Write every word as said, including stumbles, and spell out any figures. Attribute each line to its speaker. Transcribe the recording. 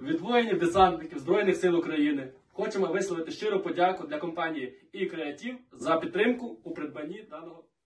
Speaker 1: Від воїнів-десантників Збройних сил України хочемо висловити щиру подяку для компанії Ekreative за підтримку у придбанні даного